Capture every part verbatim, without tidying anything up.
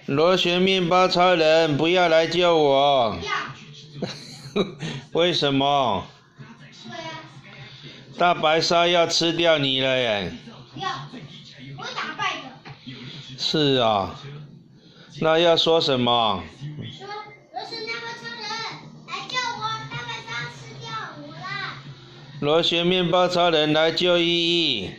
螺旋面包超人，不要来救我！为什么？大白鲨要吃掉你了耶！ 要，我会打败的。 是啊，那要说什么？ 说螺旋面包超人来救我，大白鲨吃掉我啦！ 螺旋面包超人来救依依。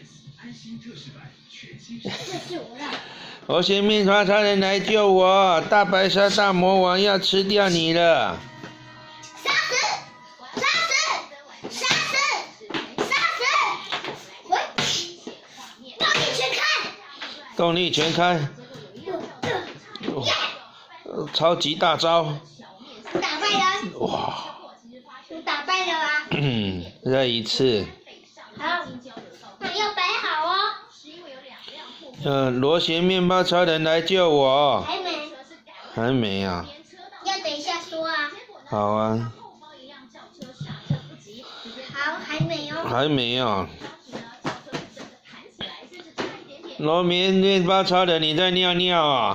这是我啦！ 螺旋面包超人来救我，大白鲨大魔王要吃掉你了。 杀死！杀死！杀死！杀死！喂！动力全开！ 动力全开！哦、超级大招！ 打败了！ 哇！ 我打败了啊！ 嗯，再一次。 好，那要摆好哦。 嗯，螺旋面包超人来救我。 还没。 还没啊？ 要等一下说啊。 好啊。 好，还没哦。 还没有。螺旋面包超人，你在尿尿啊？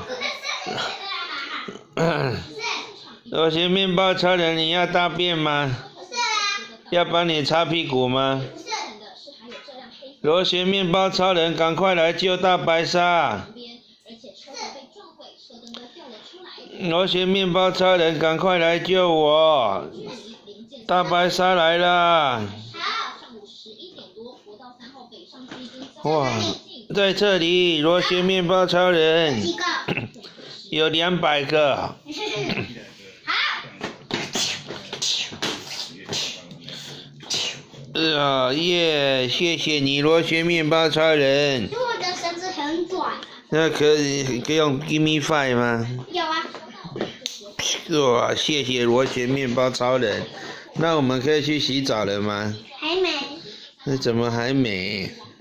螺旋面包超人，你要大便吗？ 不是啊。 要帮你擦屁股吗？ 不是。 螺旋面包超人，赶快来救大白鲨！螺旋面包超人，赶快来救我！大白鲨来了！哇，在这里，螺旋面包超人几个？ 有两百个。 好。 啊耶！谢谢你，螺旋面包超人。 因为我的绳子很短。 那可以可以用 Give me five 吗？ 有啊。 哇，谢谢螺旋面包超人。那我们可以去洗澡了吗？ 还没。 那怎么还没？